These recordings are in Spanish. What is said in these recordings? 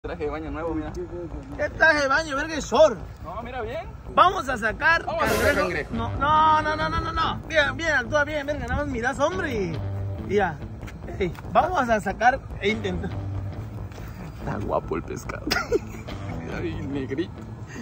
Traje de baño nuevo, mira. ¿Qué traje de baño, verga, es short? No, mira bien. Vamos a sacar cangrejo. No. Bien, actúa bien, verga, nada más miras, hombre. Y ya. Hey, vamos a sacar e intentar. Está guapo el pescado. Ay, negrito.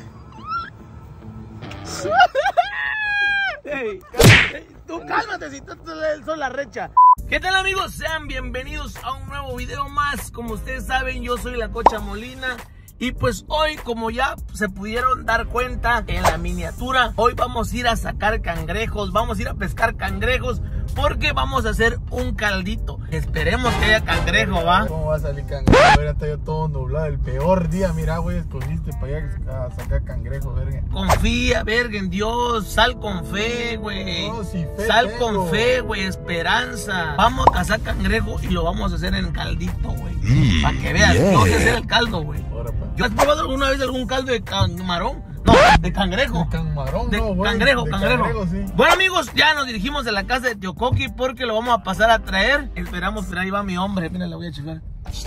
Hey, tú cálmate si tú sos la recha. ¿Qué tal, amigos? Sean bienvenidos a un nuevo video más. Como ustedes saben, yo soy la Cocha Molina. Y pues hoy, como ya se pudieron dar cuenta en la miniatura, hoy vamos a ir a sacar cangrejos, vamos a ir a pescar cangrejos, porque vamos a hacer un caldito. Esperemos que haya cangrejo, ¿va? ¿Cómo va a salir cangrejo? Ahora está ya todo nublado, el peor día, mira, güey, escogiste para allá a sacar cangrejos, verga. Confía, verga, en Dios, sal con fe, güey. No, si fe sal tengo. con fe, güey, esperanza. Vamos a cazar cangrejo y lo vamos a hacer en caldito, güey. Para que veas, yo voy a hacer el caldo, güey. ¿Yo has probado alguna vez algún caldo de camarón? No, de cangrejo. De camarón, de no, güey. cangrejo, De cangrejo. sí. Bueno, amigos, ya nos dirigimos a la casa de Tío Coqui porque lo vamos a pasar a traer. Esperamos, pero ahí va mi hombre. Mira, le voy a chiflar.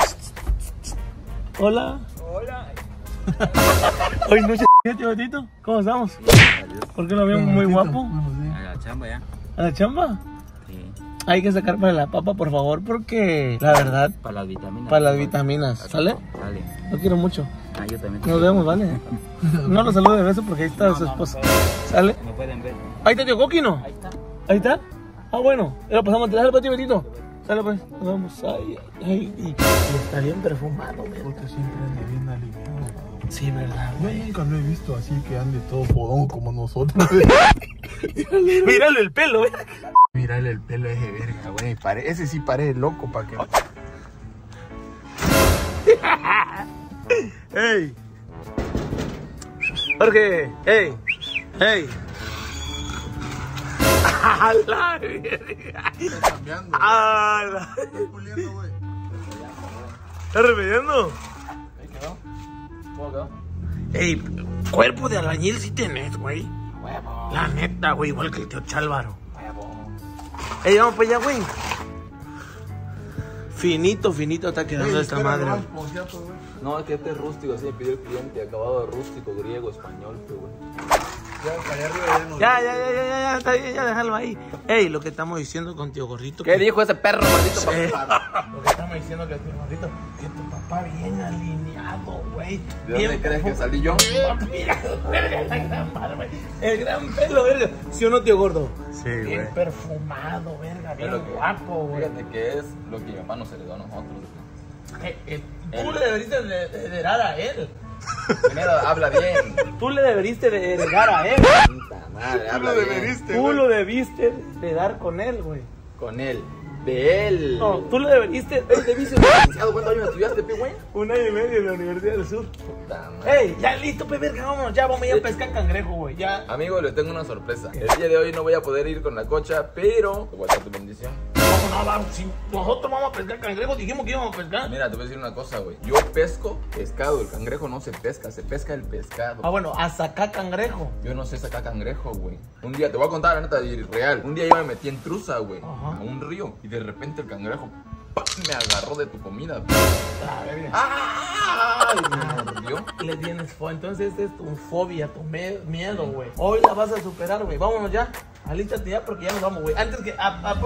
Hola. Hola. Hoy noche, tío Betito. ¿Cómo estamos? ¿Por qué lo veo muy guapo? A la chamba ya. ¿A la chamba? Sí. Hay que sacar para la papa, por favor, porque la verdad, Para las vitaminas. para las vitaminas. ¿Sale? Sale. Lo quiero mucho. Ah, yo también. Nos vemos, ¿vale? No lo saludo de beso porque ahí está su esposa. ¿Sale? Me pueden ver. Ahí está Tío Coqui, ¿no? Ahí está. Ahí está. Ah, bueno. Ya lo pasamos a tirar el patio, Betito. Sale, pues. Nos vamos. Ay. Y está bien perfumado, ¿verdad? Porque siempre ande bien aliviado. Sí, ¿verdad? Yo nunca lo he visto así que ande todo fodón como nosotros. Mírale el pelo, ¿verdad? Mírale el pelo a ese verga, güey. Ese sí parece loco para que... ¡Ey! Jorge, ¡ey! ¡Ey! ¡A la verga! Está cambiando. ¡A la! Está puliendo, güey. ¿Estás repitiendo? Ahí quedó. ¿Cómo quedó? ¡Ey! Cuerpo de albañil sí tenés, güey. Huevo. La neta, güey, igual que el tío Chálvaro. Huevo. ¡Ey, vamos para allá, güey! Finito está quedando esta madre. No, es que este es rústico, así me pidió el cliente. Acabado de rústico, griego, español, pues, güey. Ya, allá arriba ya no. Ya, está bien, ya déjalo ahí. Ey, lo que estamos diciendo con tío Gordito. ¿Qué dijo ese perro maldito? Lo que estamos diciendo que tío Gordito, que tu papá bien alineado, güey. ¿De dónde crees que salí yo? Mira, verga, la gran barba, el gran pelo, verga. ¿Sí o no, tío Gordo? Sí, Bien güey. perfumado, verga, bien Pero que- guapo, güey. Fíjate que es lo que mi papá nos heredó a nosotros. Tú le deberías de heredar a él. Primero, habla bien. Tú le deberías de heredar a él. Puta madre, Tú habla lo bien. deberiste, Tú güey. lo debiste de dar con él, güey. Con él. De él. No, tú le deberíste. ¿Debiste licenciado? ¿Cuántos años estudiaste, pi, güey? 1 año y medio en la Universidad del Sur. Puta madre. Ey, ya listo, pe verga, vámonos, ya vamos a ir a pescar cangrejo, güey. Ya. Amigo, le tengo una sorpresa. El día de hoy no voy a poder ir con la cocha, pero te voy a dar tu bendición. No, vamos, si nosotros vamos a pescar cangrejo, dijimos que íbamos a pescar. Mira, te voy a decir una cosa, güey. Yo pesco pescado. El cangrejo no se pesca el pescado. Ah, bueno, a sacar cangrejo. Yo no sé sacar cangrejo, güey. Un día, te voy a contar la neta real. Un día yo me metí en truza, güey, Ajá. a un río. Y de repente el cangrejo ¡pam! Me agarró de tu comida. A ver, ¡Ah! Y me mordió. le tienes entonces es tu fobia, tu miedo, güey. Hoy la vas a superar, güey. Vámonos ya. Alístate ya porque ya nos vamos, güey. Antes que.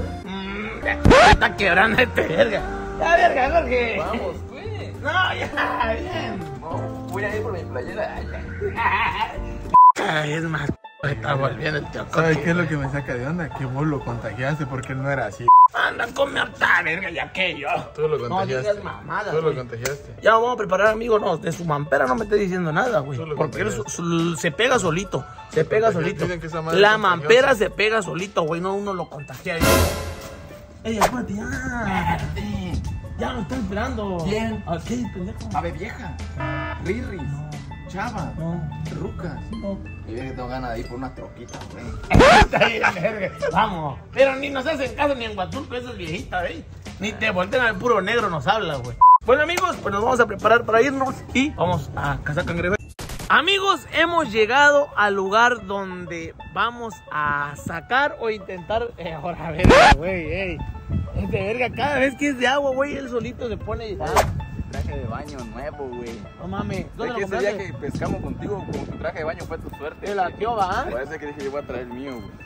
Me está quebrando este verga. Ya, verga, Jorge. Vamos, güey. No, ya, bien. No, voy a ir por mi playera. Ya. Ay, es más, está volviendo el tío Coqui. ¿Sabes qué es lo que me saca de onda? Que vos lo contagiaste porque él no era así. Anda, come harta, verga, ya que yo. Tú lo No contagiaste. digas mamadas, Tú lo güey. contagiaste. Ya vamos a preparar, amigo, no, de su mampera no me esté diciendo nada, güey. Tú lo Porque él contagiaste. se pega solito, se pega solito. Dicen que esa madre La es contagiosa. mampera se pega solito, güey, no uno lo contagia. Ey, apúrate, ya. Ya nos están esperando. ¿Quién? ¿A qué, pendejo? Ave vieja. Rirris. Chava. No, Rucas. no. Y ve que tengo ganas de ir por unas troquitas, güey. Está bien, verga. Vamos. Pero ni nos hacen caso ni en Huatulco esas viejitas, ¿eh? Ni te voltean al puro negro nos habla, güey. Bueno, amigos, pues nos vamos a preparar para irnos y vamos a cazar cangrejo. Amigos, hemos llegado al lugar donde vamos a sacar o intentar. Ahora, verga, güey, ey. Este verga, cada vez que es de agua, güey, él solito se pone. traje de baño nuevo, güey. No mames. Es ¿Dónde que lo ese día compraste? que pescamos contigo con tu traje de baño fue tu suerte. El Arqueoba, ¿ah? Parece que dije yo voy a traer el mío, güey.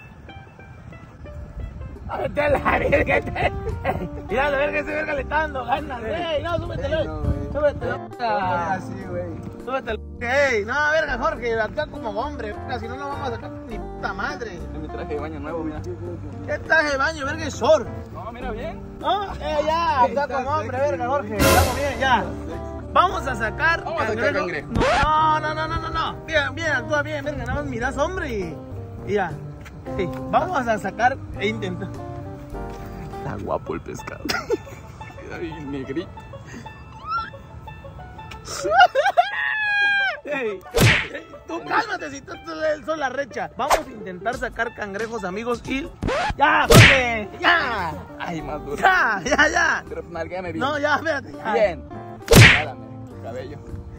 Vete a la verga. Mira, la verga, ese verga le está dando ganas, güey. No, súbetelo. No, güey. Súbetelo. Así, güey. Súbetelo. Ey, no, verga, Jorge, acá como hombre, verga, si no, no vamos a sacar ni puta madre. Es mi traje de baño nuevo, mira. ¿Qué traje de baño, verga, es short? No, mira bien. No, ya, acá como hombre, verga, Jorge. Estamos bien, ya. Vamos a sacar Vamos a sacar cangrejo. No. Bien, actúa bien, verga, nada más mirás, hombre. Y ya. Sí, vamos a sacar e intentar. Está guapo el pescado. Ay, negrito. Ey, tú cálmate si tú son la recha. Vamos a intentar sacar cangrejos, amigos, y... ¡Ya, Jorge! ¡Ya! Ay, más duro. ¡Ya! Pero nalguéame bien. No, ya, espérate. Ya. Bien. Jálame, cabello.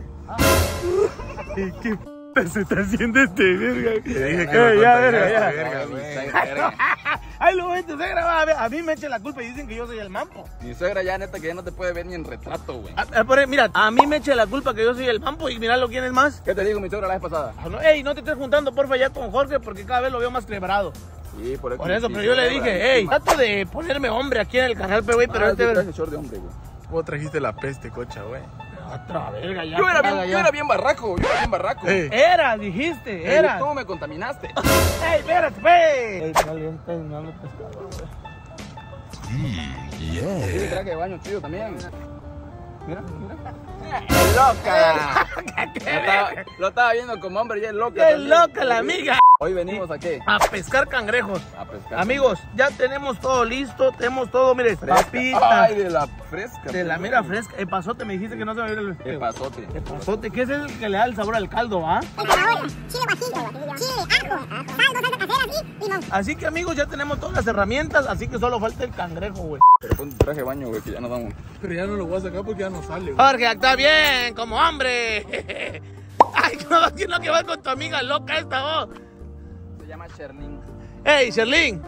¿Qué p se está haciendo este verga? Te dije que ya, ya, verga. verga, güey. Ay, lo ves, tu suegra va a mí me echa la culpa y dicen que yo soy el mampo. Mi suegra ya, neta, que ya no te puede ver ni en retrato, güey. Mira, a mí me echa la culpa que yo soy el mampo y mirá lo quién es más. ¿Qué te digo, mi suegra, la vez pasada? Ey, no te estés juntando, porfa, ya con Jorge porque cada vez lo veo más quebrado. Sí, por Por eso, pero yo le dije, ey, trato de ponerme hombre aquí en el canal, pero güey, pero este este... traje short de hombre, güey. Vos trajiste la peste, cocha, güey. Otra verga, ya. Yo era bien barraco, Ey. Era, dijiste, era. ¿Cómo me contaminaste? ¡Ey, espérate, güey! ¡Ey, dale, está dando pescado, güey! Sí, mi traje de baño chido también. Mira. ¡Loca! Lo estaba viendo como hombre y es loca. ¡Qué también. loca la amiga! Hoy venimos a qué? A pescar cangrejos. A pescar. Amigos, ya tenemos todo listo, tenemos todo, mire, Fresca. papitas. Ay, de la fresca. De la mera fresca. El pasote, me dijiste que no se va a ir el... El pasote. El pasote, que ese es el que le da el sabor al caldo, ¿ah? Chile guajillo, chile, ajo, saldo, salsa casera, y limón. Así que, amigos, ya tenemos todas las herramientas, así que solo falta el cangrejo, güey. Pero pon tu traje de baño, güey, que ya nos vamos. Pero ya no lo voy a sacar porque ya no sale, güey. Jorge, actúa bien, como hombre. Ay, no, ¿quién es lo que va con tu amiga loca esta voz? Se llama Sherlyn. Hey, Sherlyn.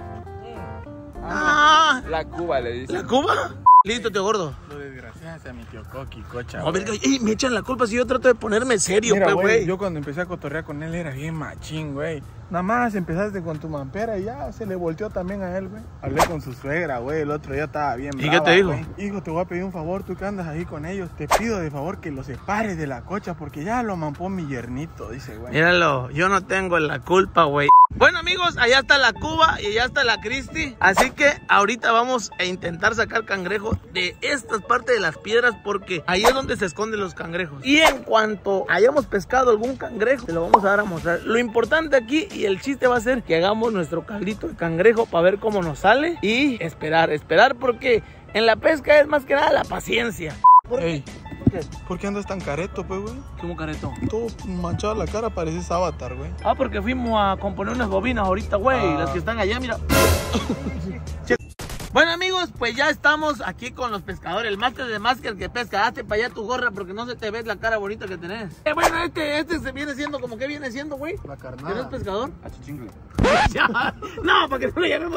Ah, La Cuba le dice. ¿la Cuba? Listo, tío gordo. Lo desgraciaste a mi tío Coqui, cocha. A ver, güey. me echan la culpa si yo trato de ponerme serio, Mira, pues, güey, güey. yo cuando empecé a cotorrear con él era bien machín, güey. Nada más empezaste con tu mampera y ya se le volteó también a él, güey. Hablé con su suegra, güey, el otro día estaba bien ¿Y brava, qué te dijo? güey. Hijo, te voy a pedir un favor, tú que andas ahí con ellos. Te pido de favor que lo separes de la cocha porque ya lo mampó mi yernito, dice, güey. Míralo, yo no tengo la culpa, güey. Bueno, amigos, allá está la Cuba y allá está la Cristi. Así que ahorita vamos a intentar sacar cangrejo de estas partes de las piedras porque ahí es donde se esconden los cangrejos. Y en cuanto hayamos pescado algún cangrejo, te lo vamos a dar a mostrar. Lo importante aquí y el chiste va a ser que hagamos nuestro caldito de cangrejo para ver cómo nos sale y esperar porque en la pesca es más que nada la paciencia. Ey, ¿Qué? ¿por qué andas tan careto, pues, güey? ¿Cómo careto? Todo manchado la cara, pareces Avatar, güey. Ah, porque fuimos a componer unas bobinas ahorita, güey. Ah. Las que están allá, mira. Bueno, amigos, pues ya estamos aquí con los pescadores. El máster de Masker que pesca. Hazte para allá tu gorra porque no se te ve la cara bonita que tenés. Bueno, este se viene siendo como que viene siendo, güey. La ¿Eres carnada. pescador? Achichingle. No, para que no le llamemos.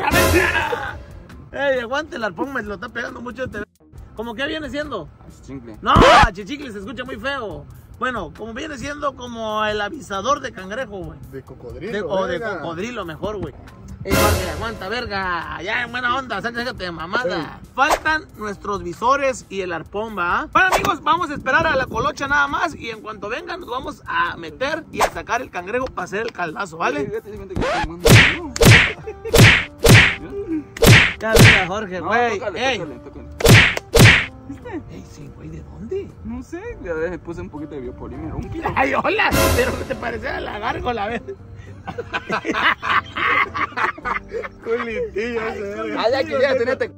Ey, aguante el arpón, me lo está pegando mucho este. ¿Cómo que viene siendo? Achichingle. No, chichicle se escucha muy feo. Bueno, como viene siendo como el avisador de cangrejo, güey. De cocodrilo, O de verga. cocodrilo mejor, güey. Ey, Jorge, aguanta, verga. Ya en buena onda, sácate de mamada. Faltan nuestros visores y el arpón, ¿va? Bueno, amigos, vamos a esperar a la colocha nada más. Y en cuanto vengan, nos vamos a meter y a sacar el cangrejo para hacer el caldazo, ¿vale? Ya, venga, Jorge, güey. Ey, ey, sí, güey, ¿de dónde? No sé, a ver, me puse un poquito de biopolímero. Un kilo. Ay, hola, pero que te parecía la gárgola, ¿ves? Culitillo ese, verga. Ah, ya quería tenerte.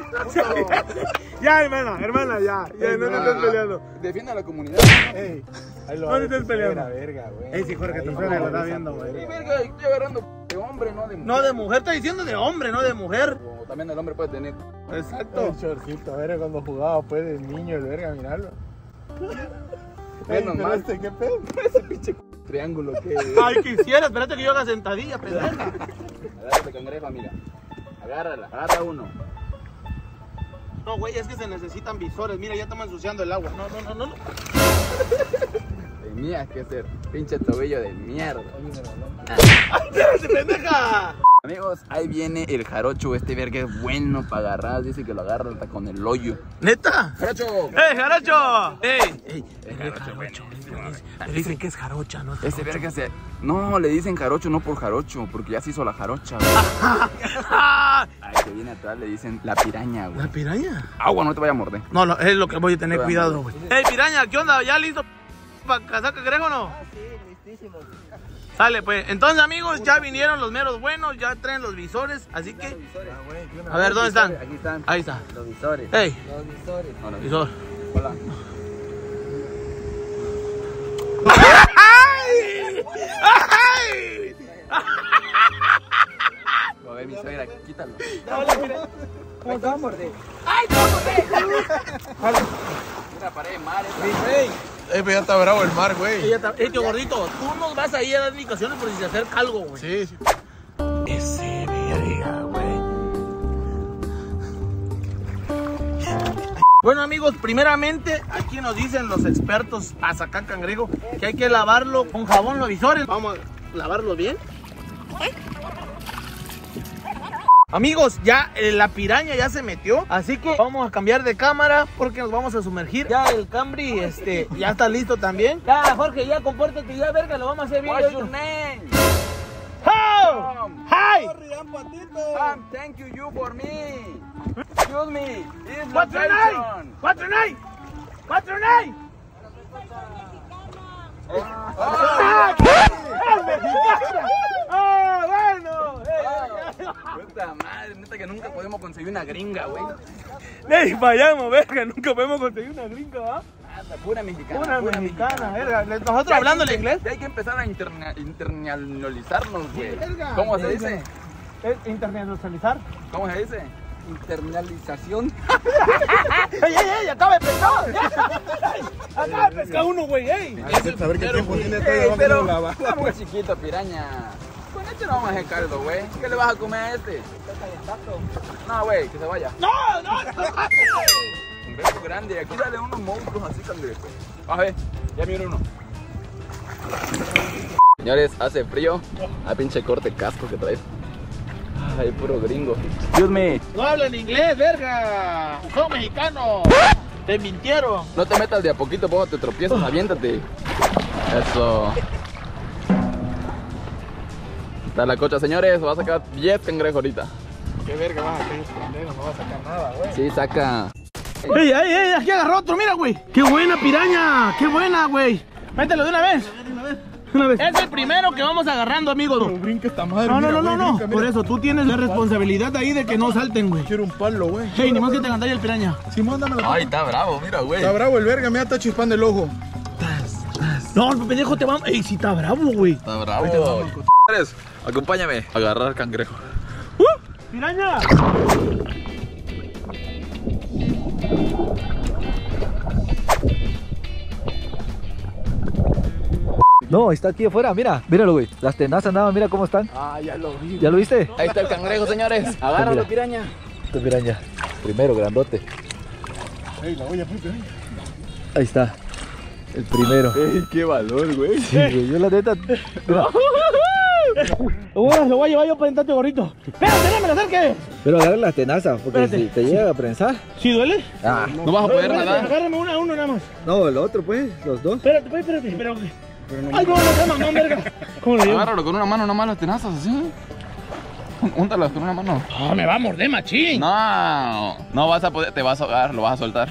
Ya, hermana, ya. Ya, no te estés peleando. Defiende a la comunidad. Ey, ahí lo No te estés peleando. Verga, güey. Ey, sí, Jorge, tu Ahí, suegra lo está esa viendo, mujer. güey. Sí, verga, estoy agarrando de hombre, no de mujer. No de mujer, está diciendo de hombre, no de mujer. O también el hombre puede tener. Exacto. El shortcito, verga, cuando jugaba pues de niño, el verga, mirarlo. Ey, Menos pero mal. ¿qué pedo? Ese pinche triángulo que. Ay, quisiera, espérate que yo haga sentadilla, pendeja. Agárrate, cangrejo, amiga. Agárrala, agarra uno. No, güey, es que se necesitan visores. Mira, ya estamos ensuciando el agua. No. Tenías que ser pinche tobillo de mierda. ¡Espérate, pendeja! Amigos, ahí viene el jarocho. Este verga es bueno para agarrar. Dice que lo agarra hasta con el hoyo. ¿Neta? ¡Jarocho! ¡Jarocho! ¡Ey! Jarocho, Le dicen que es jarocha, ¿no? Este verga se... No, le dicen jarocho no por jarocho, porque ya se hizo la jarocha, güey. Al que viene atrás le dicen la piraña, güey. ¿La piraña? Agua, no te vaya a morder. No, es lo que voy a tener cuidado, güey. ¡Ey, piraña! ¿Qué onda? ¿Ya listo para cazar cangrejo o no? Ah, sí, listísimo. Sale, pues. Entonces, amigos, ya vinieron los meros buenos, ya traen los visores, así que... A ver, ¿dónde están? Aquí están. Ahí está. Los visores. ¡Ey! Los visores. No, no. Visor. Hola. ¡Ay! ¡Ay! A ver, mi suegra, quítalo. ¿Cómo te va a morder? Una pared de mar, Pues ya está bravo el mar, güey. Tío gordito, tú nos vas a ir a dar indicaciones por si se acerca algo, güey. Sí. Ese verga, güey. Bueno, amigos, primeramente aquí nos dicen los expertos a sacar cangrejo que hay que lavarlo con jabón los visores. Vamos a lavarlo bien. Amigos, ya la piraña ya se metió, así que vamos a cambiar de cámara porque nos vamos a sumergir. Ya el Camry, ya está listo también. Ya, Jorge, ya compórtate, ya verga, lo vamos a hacer bien. What's your name? Oh! Hi! Thank you for me. Excuse me. This What's your name? location. What's your name? What's your name? ¡Ah, bueno! Puta madre, neta que nunca podemos conseguir una gringa, güey. ¡Ey, fallamos, verga! Nunca podemos conseguir una gringa, ¿va? Pura mexicana. Una pura mexicana, verga. Nosotros hablando el inglés. Ya hay que empezar a internacionalizarnos, güey. Verga. ¿Cómo se dice? ¿Es internacionalizar? ¿Cómo se dice? Internalización. ¡Ey! ¡Acaba de pescar! ¡Acaba de pescar uno, güey! ¡Ey! A ver qué tiempo tiene Pero está muy chiquito, piraña. Con este no vamos a hacer caldo, güey. ¿Qué le vas a comer a este? No, güey, que se vaya. ¡No! Un beso grande. Aquí salen unos monstruos así cangrejos. A ver, ya miro uno. Señores, hace frío. A pinche corte casco que traes. Ay, puro gringo. Excuse me. ¡No hablan inglés, verga! ¡Son mexicanos! ¡Te mintieron! No te metas de a poquito, poco te tropiezas, aviéntate. Eso. Está la cocha, señores. Va a sacar 10 cangrejos ahorita. ¿Qué verga vas a hacer? No va a sacar nada, güey. Sí, saca. ¡Ey! Aquí agarró otro, mira, güey. ¡Qué buena piraña! ¡Qué buena, güey! Mételo de una vez. Una vez. Es el primero que vamos agarrando, amigos. No brinca esta madre. No. Por eso, tú tienes la responsabilidad ahí de que no salten, güey. Quiero un palo, güey. Hey, ni más que te cantaría el piraña. Simón, dámelo. Ay, está bravo, mira, güey. Está bravo el verga, mira, está chispando el ojo. No, pendejo, te vamos. Ey, sí está bravo, güey. Está bravo. Señores, acompáñame a agarrar cangrejo. ¡Piraña! No, está aquí afuera, míralo, güey. Las tenazas nada, mira cómo están. Ah, ya lo vi. ¿Ya lo viste? Ahí está el cangrejo, señores. Agárralo, Mira. piraña. Esta piraña. Primero, grandote. Ey, la olla, pues, Ahí está. El primero. Ey, qué valor, güey. Sí, güey, yo la neta. Mira. Lo voy a llevar yo para sentarte, gorrito. Espérate, no me lo acerques. Pero agarra las tenazas, porque Espérate. si te llega a prensar. ¿Sí duele? Ah, No vas a poder Espérate, nadar. agárrame uno nada más. no, el otro, pues, los dos. Espérate. Ay, no, mamón, verga. ¿Cómo lo llevo? Agárralo con una mano nomás las tenazas, así. Úntalas con una mano. Ah, me va a morder, machín. No vas a poder, te vas a ahogar, lo vas a soltar.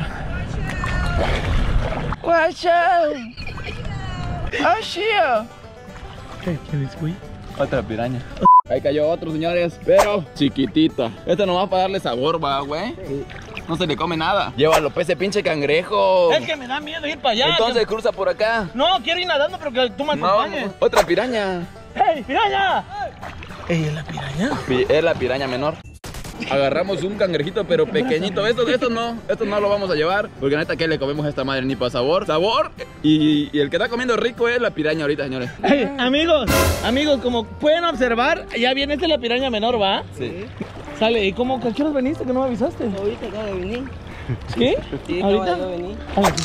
¿Quién es, güey? Otra piraña. Ahí cayó otro, señores, pero chiquitita. Esto nomás para darle sabor, va, güey. No se le come nada. Llévalo, pues, ese pinche cangrejo. Es que me da miedo ir para allá. Entonces cruza por acá. No, quiero ir nadando, pero que tú me No, acompañes. otra piraña. ¡Hey, piraña! ¿Ey, es la piraña? Es la piraña menor. Agarramos un cangrejito, pero pequeñito. Esto no lo vamos a llevar. Porque neta, ¿qué le comemos a esta madre? Ni para sabor. Y el que está comiendo rico es la piraña ahorita, señores. Hey, amigos, como pueden observar, ya viene la piraña menor, ¿va? Sí. Sale, ¿y cómo? ¿A qué horas veniste que no me avisaste? Ahorita acabo de venir. ¿Sí? Sí, ¿Ahorita? acaba de venir.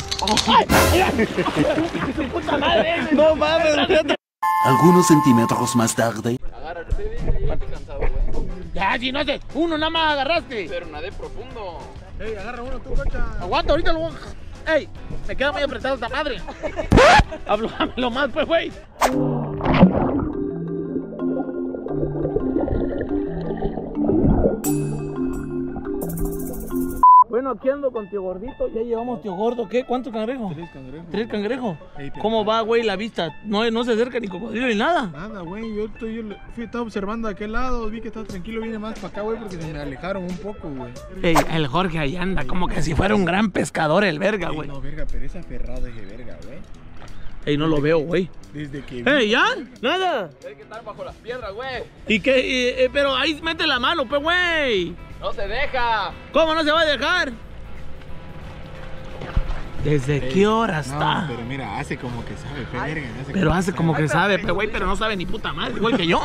¡Su puta madre! ¡No mames! Algunos centímetros más tarde. Agárrate, baby, ya estoy cansado, güey. Ya, si no haces, uno nada más agarraste. Pero nadé profundo. Ey, agarra uno tú, cocha. Aguanta, ahorita lo voy a... ¡Ey! Me queda muy apretado esta madre. Háblalo más, pues, güey. Bueno, aquí ando con tío gordito. Ya llevamos tío gordo. ¿Qué? ¿Cuántos cangrejos? 3 cangrejos. 3 cangrejos. Ey, pero- ¿Cómo va, güey, la vista? No se acerca ni cocodrilo ni nada. Nada, güey, estaba observando de aquel lado, vi que estaba tranquilo, vine más para acá, güey, porque se me alejaron un poco, güey. Ey, el Jorge ahí anda, como que si fuera un gran pescador el verga, Ey, güey. no, verga, pero es aferrado ese verga, güey. Ey, no lo veo, güey. Desde que Ey, ¿ya? Nada. Hay que estar bajo las piedras, güey. ¿Y qué? Pero ahí mete la mano, pues, güey. No se deja. ¿Cómo no se va a dejar? ¿Desde qué hora está? pero mira, hace como que sabe, verga. Pero hace como que sabe, pues, güey, pero no sabe ni puta madre, igual que yo.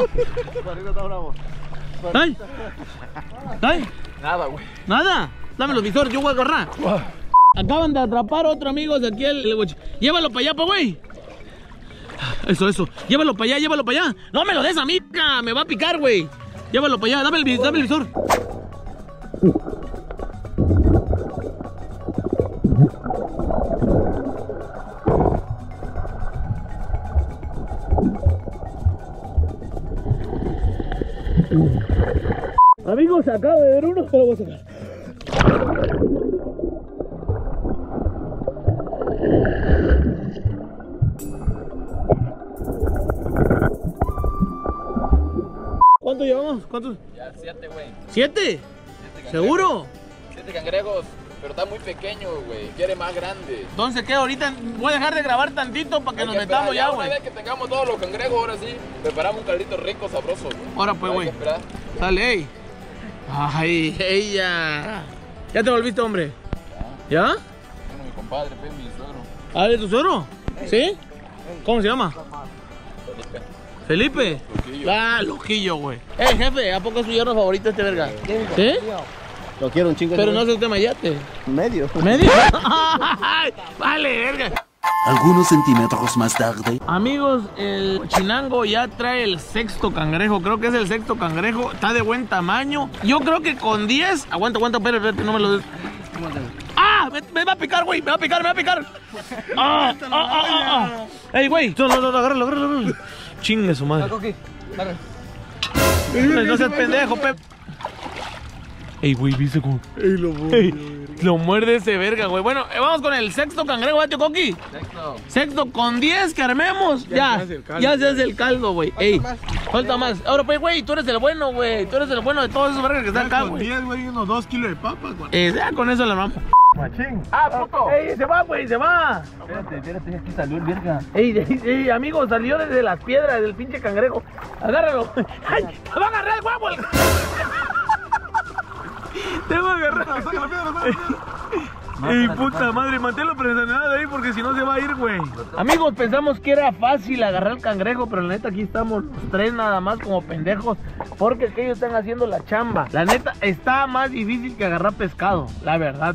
¡Ay! ¡Ay! Nada, güey. ¡Nada! Dame los visores, yo voy a agarrar. Acaban de atrapar a otro amigo de aquí, llévalo para allá, pues, güey. Eso. Llévalo para allá, llévalo para allá. No me lo des a mí, me va a picar, güey. Llévalo para allá, dame el visor. Amigos, acabo de ver uno, pero lo voy a sacar. ¿Cuánto llevamos? ¿Cuántos? Ya 7, güey. ¿7? ¿Seguro? 7 cangrejos. Pero está muy pequeño, güey. Quiere más grande. Entonces, ¿qué? Ahorita voy a dejar de grabar tantito para que nos esperar, metamos ya, güey. Una vez que tengamos todos los cangrejos, ahora sí, preparamos un caldito rico, sabroso. Ahora pues, Hay güey. que esperar. Dale, ey. Ay, ella. ¿Ya te volviste, hombre? ¿Ya? Bueno, mi compadre, pues, mi suegro. ¿Ah, de tu suegro? ¿Sí? ¿Cómo se llama? ¿Felipe? Loquillo. Ah, Loquillo, güey. Jefe, ¿a poco es su yerno favorito este verga? ¿Sí? Lo quiero un chingo. Pero no es usted mayate. Medio. ¿Medio? Vale, verga. Algunos centímetros más tarde. Amigos, el chinango ya trae el 6º cangrejo. Creo que es el 6º cangrejo. Está de buen tamaño. Yo creo que con 10. Aguanta, espérate, no me lo des. ¡Ah! Me va a picar, güey. Me va a picar. ¡Ah! ¡Ey, güey! No, agárralo. Chingue su madre. No seas pendejo, Pep. Ey, güey, ¿viste cómo? Lo muerde ese verga, güey. Bueno, vamos con el 6º cangrejo, ¿eh, tío Coqui? 6º con 10 que armemos. Ya se hace el caldo, güey. Ey, falta más. Ahora, pues, güey, tú eres el bueno, güey. Tú eres el bueno de todos esos vergas que están acá, güey. 10, güey, unos 2 kilos de papas, güey. Ya con eso la armamos. Machín. ¡Ah, puto! ¡Ey, se va, güey, se va! Espérate, aquí salió el verga. Ey, amigo, salió desde las piedras del pinche cangrejo. Agárralo. ¡Ay! ¡Te va a agarrar el huevo! ¡Te va a agarrar! ¡Ey, puta madre! Manténlo presionado ahí porque si no se va a ir, güey. Amigos, pensamos que era fácil agarrar el cangrejo, pero la neta aquí estamos los 3 nada más como pendejos porque aquellos están haciendo la chamba. La neta está más difícil que agarrar pescado, la verdad.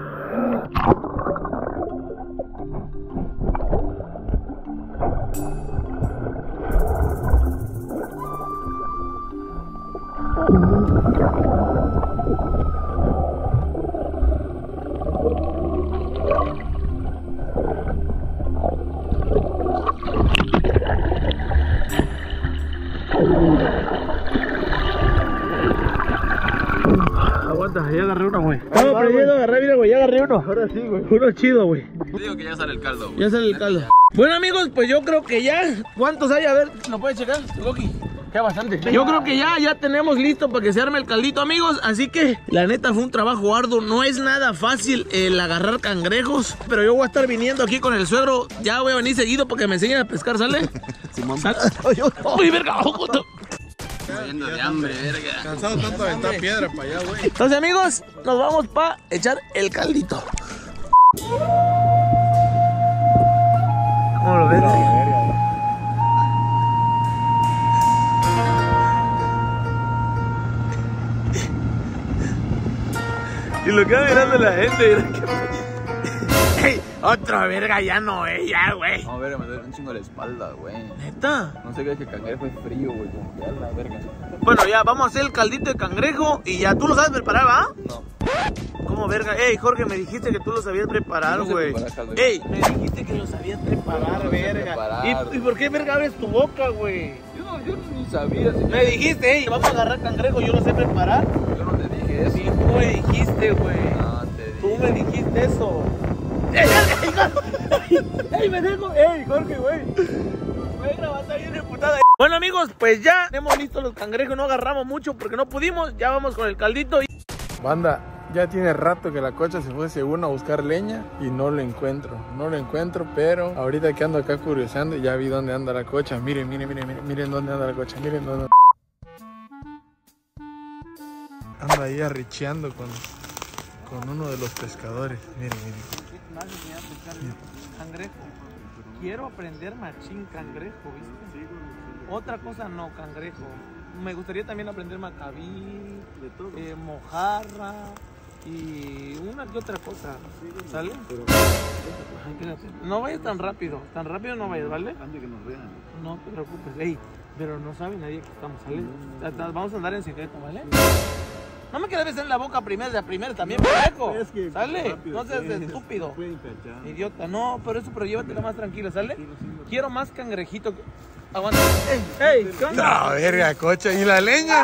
Aguanta, ya agarré uno, güey. Estaba aprendiendo a agarrar, mira, güey, ya agarré uno. Ahora sí, güey. Uno chido, güey. Te digo que ya sale el caldo, güey. Ya sale el caldo. Bueno, amigos, pues yo creo que ya. ¿Cuántos hay? A ver, ¿lo puedes checar, Loki? Ya bastante. Yo creo que ya tenemos listo para que se arme el caldito, amigos. Así que la neta fue un trabajo arduo. No es nada fácil el agarrar cangrejos. Pero yo voy a estar viniendo aquí con el suegro. Ya voy a venir seguido para que me enseñen a pescar, ¿sale? ¿Sale? ¡Uy, verga! Muriendo de hambre, verga. Cansado tanto de aventar piedra para allá, güey. Entonces, amigos, nos vamos para echar el caldito. ¿Cómo lo ves? Y lo queda mirando la gente. Ey, otra verga, ya no, ya, güey. No, verga, me duele un chingo la espalda, güey. ¿Neta? No sé qué es que el cangrejo es frío, güey. Como que a la verga. Bueno, ya, vamos a hacer el caldito de cangrejo. Y ya, ¿tú lo sabes preparar, va? No. ¿Cómo, verga? Ey, Jorge, me dijiste que tú lo sabías preparar, Yo no sé güey. preparar caldo. Ey, me dijiste que lo sabías preparar, No sé verga. preparar. ¿Y por qué, verga, abres tu boca, güey? Yo ni sabía, señor. Me dijiste, ey, vamos a agarrar cangrejo, yo lo sé preparar. Yo no te dije eso. Sí, tú me dijiste, güey. No te dije. Tú me dijiste eso. ¡Ey, ey, me dejo! ¡Ey, Jorge, güey! Venga, va a estar bien emputada. Bueno, amigos, pues ya hemos listo los cangrejos. No agarramos mucho porque no pudimos. Ya vamos con el caldito. Banda, ya tiene rato que la cocha se fue según a buscar leña y no lo encuentro. No lo encuentro, pero ahorita que ando acá curioseando ya vi dónde anda la cocha. Miren, miren, miren, miren, miren dónde anda la cocha. Miren dónde anda ahí arricheando con uno de los pescadores. Miren, miren. Más enseñar a pescar cangrejo. Quiero aprender machín cangrejo, ¿viste? Otra cosa no, cangrejo. Me gustaría también aprender macabí, mojarra y una que otra cosa. ¿Sale? Ay, espérate. No vayas tan rápido no vayas, ¿vale? Antes que nos vean. No te preocupes, ey, pero no sabe nadie que estamos, ¿sale? Vamos a andar en secreto, ¿vale? No me quieres besar en la boca primero también, pendejo. Es que ¿Sale? rápido, No seas sí, estúpido. pueden cachar. Idiota, no, pero llévatela más tranquila, ¿sale? Quiero más cangrejito. Aguanta. ¡Ey! ¿Qué onda? No, verga, cocha. ¿Y la leña?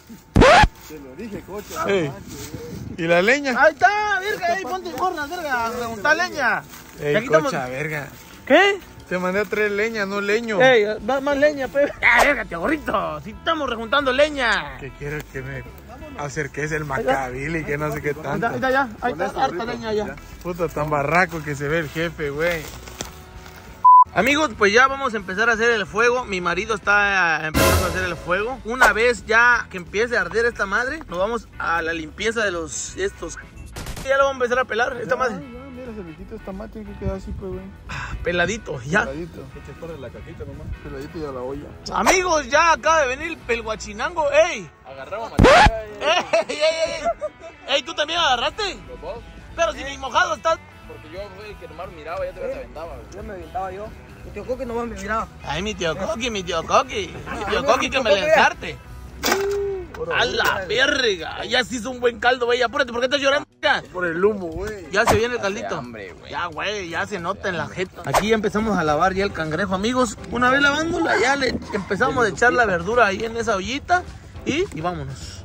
Te lo dije, cocha. Ey. ¿Y la leña? Ahí está, verga, ey, ponte gorras, verga, pregunta leña. Ey, Ya quitamos- cocha, verga. ¿Qué? Te mandé a traer leña, no leño. Ey, más leña, pe. ¡Ah, verga, tío gorrito! Si estamos rejuntando leña. Que quiero que me acerques el macabil y que no sé qué tanto. Ahí está ya, ahí está, harta leña ya. Puta, tan barraco que se ve el jefe, güey. Amigos, pues ya vamos a empezar a hacer el fuego. Mi marido está empezando a hacer el fuego. Una vez ya que empiece a arder esta madre, nos vamos a la limpieza de estos. Ya lo vamos a empezar a pelar, esta madre. Mira, se le quita esta mate tiene que quedar así, pues, güey. Peladito, ya. Peladito. Que te corre la caquita nomás. Peladito y a la olla. Amigos, ya acaba de venir el guachinango. ¡Ey! Agarramos ¡Ey, ey, ey! ¡Ey, tú también agarraste! los dos. Pero si ni mojado estás. Porque yo fui el que nomás miraba, ya te aventaba, güey. Ya me aventaba yo. Mi tío Coque nomás me miraba. Ay, mi tío Coqui, mi tío Coqui. Mi tío Coqui que me lanzarte. A la verga. Ya se hizo un buen caldo, güey. Apúrate, ¿por qué estás llorando? Ya, Por el humo, güey. ya se viene el caldito. Hambre, güey. Ya, güey, ya se nota en la jeta. Aquí ya empezamos a lavar ya el cangrejo, amigos. Una vez lavándola, ya le empezamos a echar la verdura ahí en esa ollita. Y vámonos.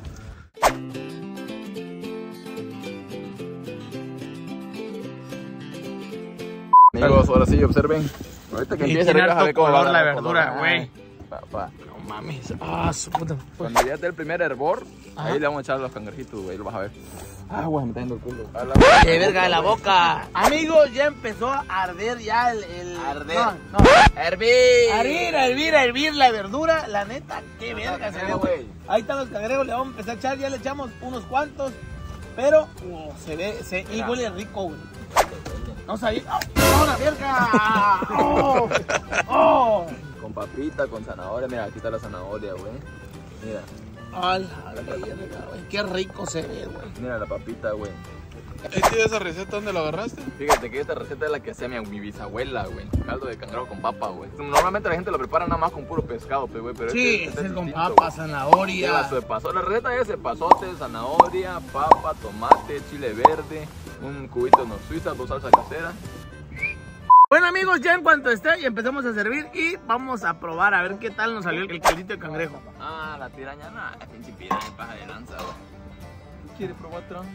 Amigos, ahora sí, observen. Ahorita que Y empiece tiene a harto ver cómo va color la agarrar verdura, color. güey. Papá. No mames. Ah, su puta. Cuando ya esté el primer hervor, Ajá. ahí le vamos a echar los cangrejitos, güey, lo vas a ver. Ah, güey, me está yendo el culo. ¡Qué verga de la boca! Amigos, ya empezó a arder ya el... Arder. No. ¡Hervir! A hervir la verdura. La neta, qué verga se ve, güey. Ahí están los cangrejos, le vamos a empezar a echar. Ya le echamos unos cuantos. Pero se ve, y huele rico, güey. No sabía. ¡Oh, la verga! ¡Oh! ¡Oh! Con papita, con zanahoria. Mira, aquí está la zanahoria, güey. Mira, ¡A la verga, güey! ¡Qué rico se ve, güey! mira la papita, güey. ¿Esa receta dónde la agarraste? Fíjate que esta receta es la que hacía mi bisabuela, güey. Caldo de cangrejo con papa, güey. Normalmente la gente lo prepara nada más con puro pescado, güey. Pero Sí, este es con distinto, papa, güey. zanahoria. La receta es epazote, zanahoria, papa, tomate, chile verde, un cubito de noz suiza, 2 salsas caseras. Bueno, amigos, ya en cuanto esté, ya empezamos a servir y vamos a probar a ver qué tal nos salió el caldito de cangrejo. Ah, la piraña, nada, es pinche piraña, paja de lanza, güey. ¿Quieres probar trans?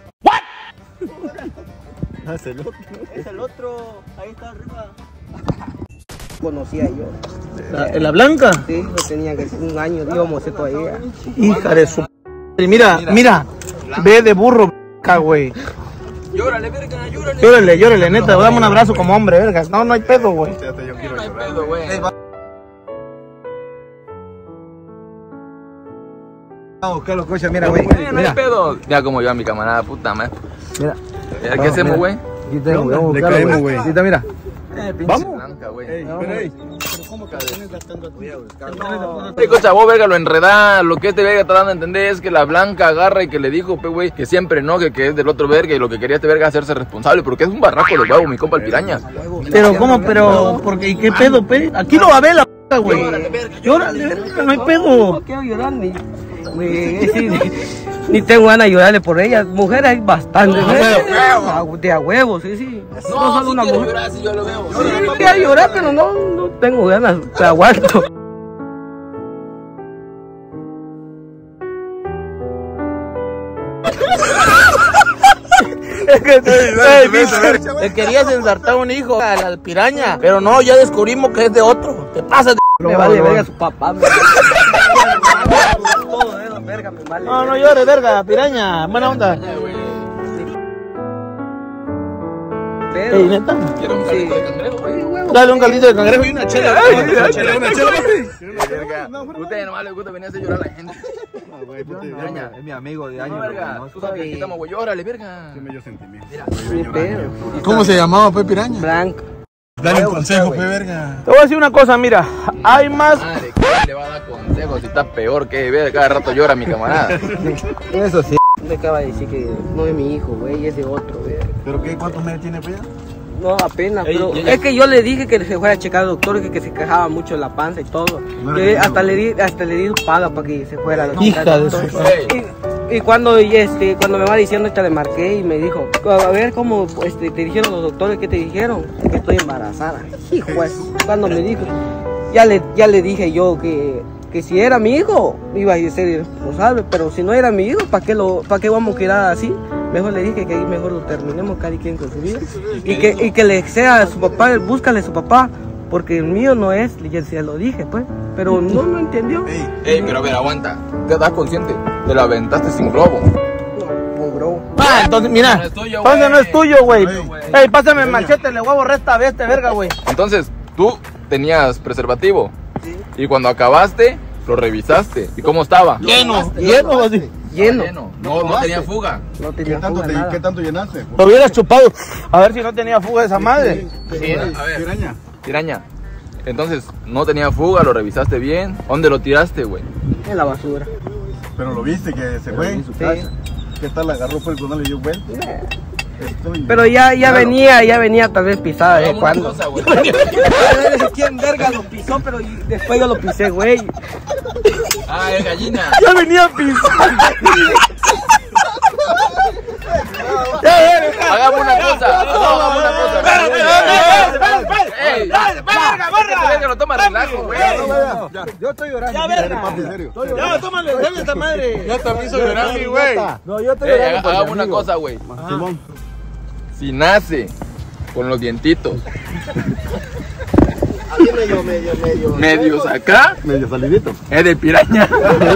Ah, es el otro. Es el otro. Ahí está arriba. Conocía yo. ¿La blanca? Sí, lo tenía que ser un año. Íbamos a todavía. Hija de su... Mira, ve de burro, güey. Llórale, verga, llórale. Llórale, neta, dame un abrazo como hombre, verga. No hay pedo, güey. Yo quiero No hay llorar. pedo, güey. Vamos a buscar los coches, mira, güey. No hay Mira, pedo. Ya como yo a mi camarada, puta madre. mira. ¿Qué hacemos, güey? Aquí tenemos, vamos a Le buscarlo, caemos, güey. Aquí está, mira. Vamos. Blanca, güey. Ey, cocha, vos, verga, lo enredás. Lo que este verga está dando a entender es que la Blanca agarra y que le dijo, pe, güey, que siempre no, que es del otro verga. Y lo que quería este verga es hacerse responsable. Porque es un barraco de huevo, mi compa el piraña. Pero, ¿cómo? Pero, porque, ¿qué pedo, pe? Aquí lo va a ver la p***, güey. Llórale, verga, no hay pedo. No quiero llorar ni tengo ganas de llorarle por ella. Mujeres hay bastantes. De a huevos, sí. No, solo si una quiero mujer. llorar, si yo lo veo. Sí, quería llorar, pero no tengo ganas. Te aguanto. Le querías ensartar un hijo a la piraña, pero no, ya descubrimos que es de otro. Te pasas de... Me vale verga su papá. Todo eso, verga, me vale. No llores, verga, piraña. Buena onda. Ey, neta. Quiero un caldito de cangrejo, güey. Dale un caldito de cangrejo y una chela. Una chela, Ustedes nomás les gusta venir a hacer llorar a la gente. Piraña. Es mi amigo de No, años. verga, tú sabes que aquí estamos, güey. Llórale, verga. yo sentimiento. Mi pedo. ¿Cómo se llamaba, pues, piraña? Blanca. Dale un consejo, pues, verga. Te voy a decir una cosa, mira. Hay más... Madre, ¿quién le va a dar consejos si está peor que ver? Cada rato llora mi camarada. Eso sí. Me acaba de decir que no es mi hijo, güey, es de otro, güey. ¿Pero qué? ¿Cuántos meses tiene, pues? No, apenas, Ey, pero ya. es que yo le dije que se fuera a checar al doctor, que se quejaba mucho de la panza y todo. Hasta le di paga para que se fuera al Hija de doctor. su... Y cuando me va diciendo, le marqué y me dijo, a ver cómo te dijeron los doctores, ¿qué te dijeron? Que estoy embarazada. Hijo, cuando me dijo, ya le dije yo que si era mi hijo iba a ser irresponsable, pero si no era mi hijo, ¿para qué vamos a quedar así? Mejor le dije que ahí mejor lo terminemos, cada quien con su vida. Y que le sea a su papá, búscale a su papá, porque el mío no es, ya se lo dije, pues. Pero no entendió. Ey, pero a ver, aguanta. ¿Te das consciente? Te la aventaste sin globo. No, bro. Ah, entonces, mira. No es tuyo, Entonces güey. no es tuyo, güey. Ey, pásame el machete, le voy a borrar esta vez, verga, güey. Entonces, tú tenías preservativo. Sí. Y cuando acabaste, lo revisaste. ¿Y cómo estaba? Lleno, así. Lleno. No tenía fuga. No tenía fuga, nada. ¿Qué tanto llenaste? Lo hubieras chupado. A ver si no tenía fuga esa madre. Sí, a ver. Piraña. Piraña. Entonces, no tenía fuga, lo revisaste bien. ¿Dónde lo tiraste, güey? En la basura. Pero lo viste que se fue. Sí. ¿Qué tal? ¿Agarró fue cuando le dio vuelta? Pero ya venía tal vez pisada de cuando. Cosa, güey. ¿Quién verga lo pisó? Pero después yo lo pisé, güey. Ah, es gallina. Ya venía pisado. Hagamos una cosa. Ey, verga, lo toma relajo, güey. Yo estoy llorando. Ya, verga. Papi, en serio. Ya, tómale, dale esta madre. Ya también soy llorando, güey. No, yo estoy llorando. por mi Hagamos una amigo. cosa, güey. Simón. Si nace con los dientitos Aquí medio. medios acá, Medio salidito. es de piraña.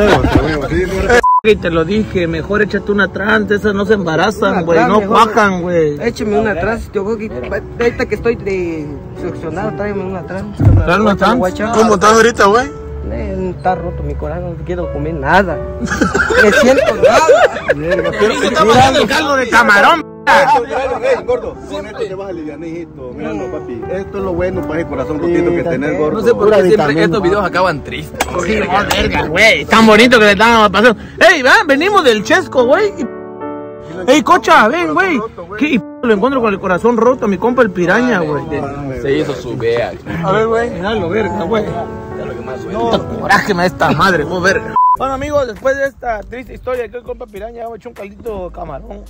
Y te lo dije, mejor échate una trans, esas no se embarazan, Una güey, trans, no mejor. cuajan, güey. Écheme una trans, yo creo que ahorita que estoy succionado, tráeme una trans. ¿Traes una trans? ¿Cómo estás ahorita, güey? Está roto mi corazón, no quiero comer nada. Me siento nada. Mira el caldo de camarón. Ey, gordo, con esto te vas a aliviar, hijito. Míralo, papi. Esto es lo bueno para el corazón rotito que tenés, gordo. No sé por qué siempre estos videos acaban tristes. Sí, no, verga, güey. Tan bonito que le están pasando. Ey, va, venimos del Chesco, güey. Ey, cocha, ven, güey. ¿Qué? Lo encuentro con el corazón roto, mi compa el piraña, güey. Se hizo su vea. A ver, güey, miralo, verga, güey. No, coraje me da esta madre, vos, verga. Bueno, amigos, después de esta triste historia que el compa piraña hemos hecho un caldito de camarón.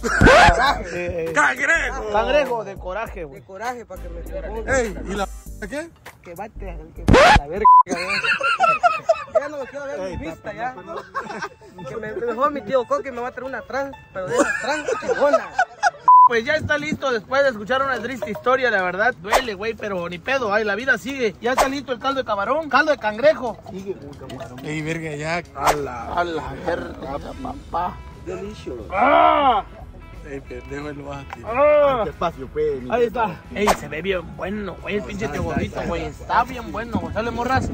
Cangrejo de coraje, güey. De coraje para que me ponga. Ey, ¿y la qué? Que bate la verga. Ya no me quiero ver mi vista ya. Que mejor mi tío Coque me va a traer una trans, pero de una trans chingona. Pues ya está listo después de escuchar una triste historia, la verdad duele, güey, pero ni pedo, ay, la vida sigue. Ya está listo el caldo de camarón, caldo de cangrejo. Sigue con camarón. Ey, verga, ya. A la verga, papá. Delicioso. ¡Ah! Ey, pendejo, lo vas a tirar. ¡Ah! Despacio, pues. Ahí está. Ey, se ve bien bueno, güey, el pinche teborrito, güey, está bien bueno, güey. Sale, morras.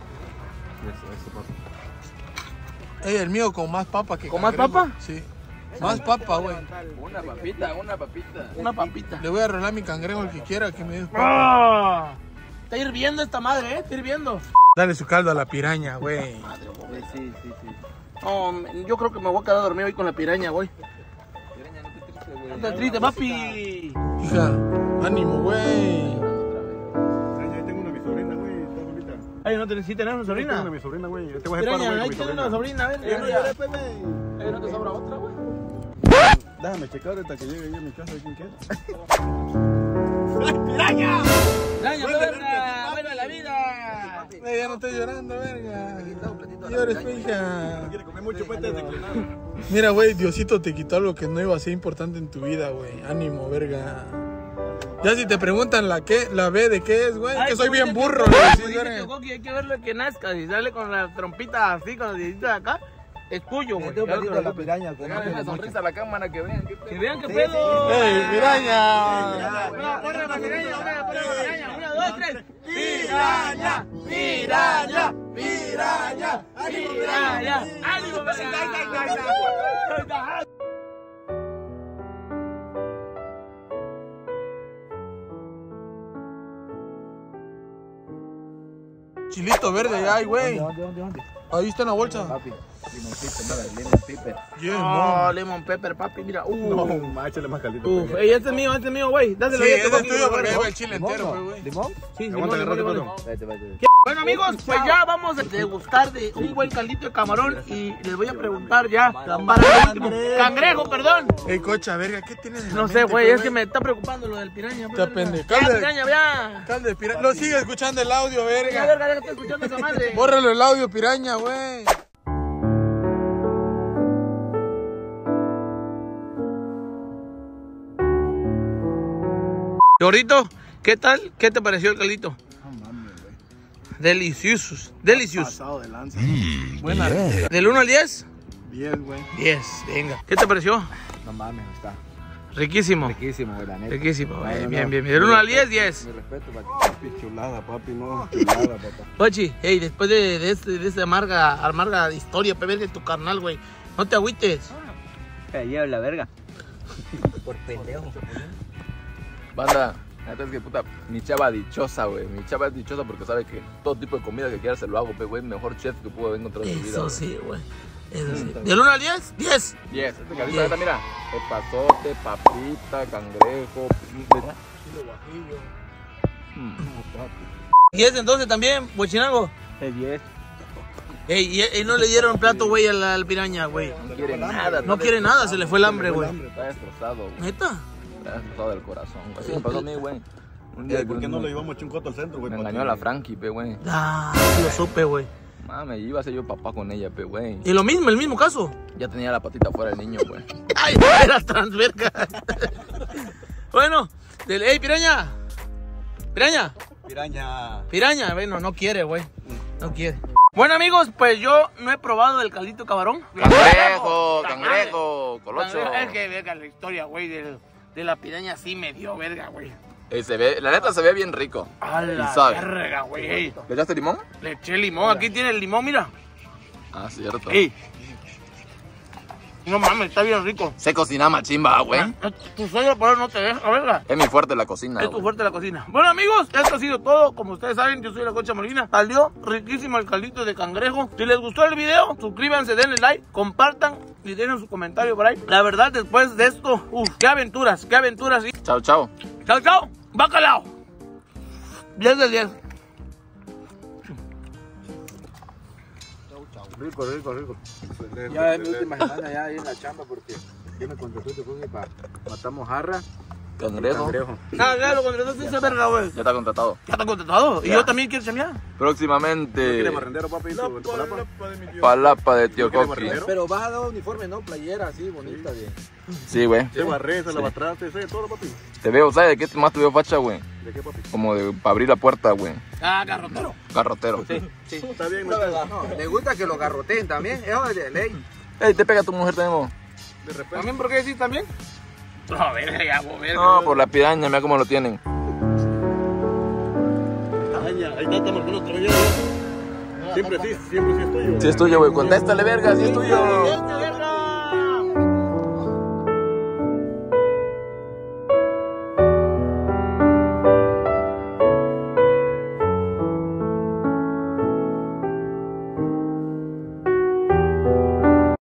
Ey, el mío con más papa que ¿Con más cangrejo. papa? Sí. Más papa, güey. Una papita. Una papita. Le voy a rolar mi cangrejo al que quiera que me dé. Está hirviendo esta madre, está hirviendo. Dale su caldo a la piraña, güey. Sí. No, yo creo que me voy a quedar dormido ahí con la piraña, güey. No estés triste, papi. Hija, ánimo, güey. Ahí tengo una mi sobrina, güey. Está bonita. Ay, ¿no tenés una sobrina? Tengo una mi sobrina, güey. Te voy a hacer paro, Piraña, güey, ahí con mi tenés una sobrina. sobrina, ven. No llores, pues, güey. Ay, ¿no te sobra otra, güey? Déjame checar ahorita que llegue ahí a mi casa de quién quiera. ¡Piraña, verga! ¡Buena la vida! Ya no estoy llorando, verga. Llores, hija. Quiere comer mucho, pues te declinado. Mira, güey, Diosito te quitó algo que no iba a ser importante en tu vida, güey. Ánimo, verga. Ya si te preguntan la B de qué es, güey, que soy bien burro, güey. Sí, verga. Hay que verlo que nazca. Si sale con la trompita así, con los deditos de acá, es tuyo, güey. Mete un poquito de la piraña. Dale una sonrisa a la cámara que vean. Que vean qué pedo. ¡Ey, piraña! Ponle la piraña, ponle la piraña. 1, 2, 3. ¡Piraña! ¡Piraña! ¡Piraña! ¡Piraña! ¡Ánimo, verga! Chilito verde ya hay, güey. ¿Dónde? Ahí está en la bolsa. Papi, lemon pepper. Yeah, Oh, lemon pepper, papi, mira. No, más, échale más caldito. Ey, este es mío, güey. Dáselo Sí, ahí a ese tu es papi, tuyo porque güey. lleva el chile entero, güey. ¿Limón? Sí, Aguanta, limón, agarrate, limón. Vete. Bueno, amigos, pues ya vamos a degustar de un buen caldito de camarón y les voy a preguntar ya para el último. Cangrejo, perdón. Ey, cocha, verga, ¿qué tienes en la No sé, mente, güey, es que me está preocupando lo del piraña. Te apende. Ya, Calde. piraña, ya. Calde, piraña. Lo sigue escuchando el audio, Ya, verga. verga, ya estoy escuchando esa madre. Bórralo el audio, piraña, güey. Gordito, ¿qué tal? ¿Qué te pareció el caldito? Deliciosos, deliciosos. Pasado de lanza. Buena. ¿Del 1 al 10? 10, güey. 10, venga. ¿Qué te pareció? No mames, está Riquísimo. riquísimo, güey, la neta. Riquísimo, güey. No, Bien. no. Del 1 al 10, 10. Mi respeto, papi. Papi, chulada, papi, no. Chulada, papá. Ochi, hey, después de esta amarga historia, pe verga, tu carnal, güey. No te agüites. Lleva la verga. Por pendejo. Banda, la neta es que puta, mi chava dichosa, güey. Mi chava es dichosa porque sabe que todo tipo de comida que quiera se lo hago, pe, güey. Mejor chef que pudo haber encontrado en su vida. Eso güey. sí, güey. Eso sí. ¿Del 1 al 10? 10. 10. Este caldito, neta, mira. Epazote, papita, cangrejo. Mira. ¿Y ese entonces también, bochinango? Es 10. Ey, y no le dieron plato, güey, al piraña, güey. No quiere nada. No quiere nada, se le fue el hambre, güey. Está destrozado, güey. ¿Neta? Está destrozado del corazón, güey. Así me pasó a mí, güey. Un día ¿Por qué no me- lo llevamos chuncoto al centro, güey? Me engañó la Frankie, pe, güey. Ah, lo supe, güey. Mame, iba a ser yo papá con ella, pe, güey. Y lo mismo, el mismo caso. Ya tenía la patita fuera del niño, güey. Ay, era transverga. Bueno, ey, piraña. Piraña. Piraña, bueno, no quiere, güey. No quiere. Bueno, amigos, pues yo no he probado el caldito de camarón. Cangrejo, colocho. Es que, verga, la historia, güey, de la piraña sí me dio, verga, güey. Se ve, la neta se ve bien rico. A la Y sabe. verga, güey. Ey, ¿Le echaste limón? le eché limón. Aquí tiene el limón, mira. Ah, cierto. Ey. No mames, está bien rico. Se cocina machimba, güey. Tu suegra por ahí no te deja, verga. Es mi fuerte la cocina, Es tu güey. fuerte la cocina. Bueno, amigos, esto ha sido todo. Como ustedes saben, yo soy la Concha Molina. Salió riquísimo el caldito de cangrejo. Si les gustó el video, suscríbanse, denle like, compartan y dejen su comentario por ahí. La verdad, después de esto, qué aventuras, qué aventuras. Chao, chao. Chao, chao. Bacalao. 10 de 10. Rico. Ya es mi última semana ya ahí en la chamba porque yo me contraté de fútbol para matamos jarra. Cangrejo. Ya lo contrataste esa verga, güey. Ya está contratado. Ya está contratado. Y yo también quiero chambear. Próximamente, ¿Quiere barrendero, papi? Palapa de Tío Coqui. barrendero? Pero vas a dar uniforme, ¿no? Playera así, bonita, bien. Sí, güey. Se barre, se lavatraste, se todo, papi. Te veo, ¿sabes de qué más te veo facha, güey? ¿De qué, papi? Como de para abrir la puerta, güey. Ah, garrotero. Garrotero. Está bien, La güey. verdad, no. Le gusta que lo garroteen también, eso es de ley. Ey, te pega tu mujer, tenemos. De repente. ¿También por qué decís también? No, verga, ya, verga. No, por la piraña, mira cómo lo tienen. Ahí está marcando otra vez. Siempre sí es tuyo. Si es tuyo, güey, contéstale, verga, si es tuyo. Verga.